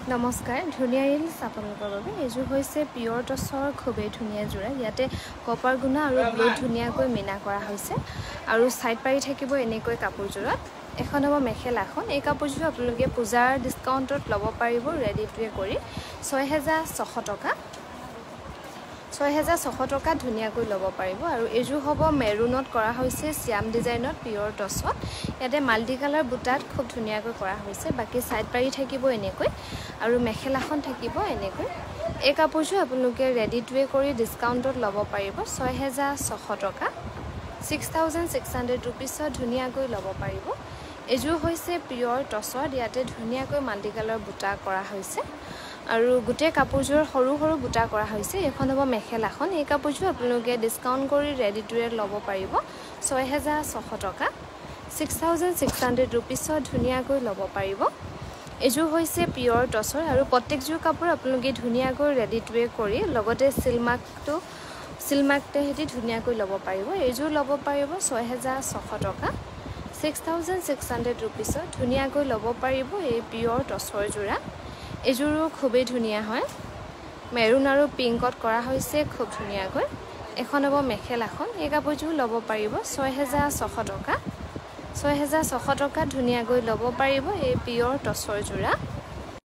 নমস্কাৰ ধুনিয়া ৰিলছ আপোনালোকৰ বাবে এযোৰ হৈছে পিয়ৰ টছৰ খুবেই ধুনীয়া যোৰা ইয়াতে কপাৰ গুণা আৰু ব্লু ধুনীয়াকৈ মিনা কৰা হৈছে আৰু সাইড পাৰি থাকিব এনেকৈ কাপোৰযোৰত এখন হ'ব মেখেলাখন এই কাপোৰযোৰ আপোনালোকে পূজাৰ ডিসকাউন্টত ল'ব পাৰিব ৰেডি টু কৰি 6600 টকা 6600 টকা ধুনীয়াকৈ ল'ব পাৰিব আৰু এযোৰ হ'ব মেৰুনত কৰা হৈছে শ্যাম ডিজাইনত পিয়ৰ টছত ইয়াতে মাল্টি কালাৰ বুটাত খুব ধুনীয়াকৈ কৰা হৈছে বাকি সাইড পাৰি থাকিব এনেকৈ আৰু মেখেলাখন থাকিব এনেকৈ এই কাপোৰযোৰ আপোনালোকে ৰেডি টু কৰি ডিসকাউন্টত ল'ব পাৰিব 6600 টকা 6600 रुपीसত ধুনীয়াকৈ ল'ব পাৰিব এযোৰ হৈছে পিয়ৰ টছত ইয়াতে ধুনীয়াকৈ মাল্টি কালাৰ বুটা কৰা হৈছে আৰু গুটে কাপোৰযোৰ সৰু সৰু বুটা কৰা হৈছে এখন হ'ব মেখেলাখন এই কাপোৰযোৰ আপোনালোকে ডিসকাউন্ট কৰি ৰেডি টু ল'ব পাৰিব 6600 টকা 6600 रुपीसত ধুনীয়াকৈ ল'ব পাৰিব এযোৰ হৈছে পিয়ৰ টছৰ আৰু প্ৰত্যেকযোৰ কাপোৰ আপোনালোকে ধুনীয়াকৈ ৰেডি টু কৰি লগতে সিলমাকতে হেতি ধুনীয়াকৈ ল'ব পাৰিব এযোৰ ল'ব পাৰিব 6600 টকা 6600 रुपीसত ধুনীয়াকৈ ল'ব পাৰিব এই পিয়ৰ টছৰ যোৰা এযোৰো খুবেই ধুনীয়া হয় মেৰুন আৰু পিংকত কৰা হৈছে খুব ধুনীয়াকৈ এখন হ'ব মেখেলাখন এই কাপোৰযোৰ ল'ব পাৰিব 6600 টকা 6600 টকা ধুনীয়াকৈ ল'ব পাৰিব এই পিয়ৰ টছৰ যোৰা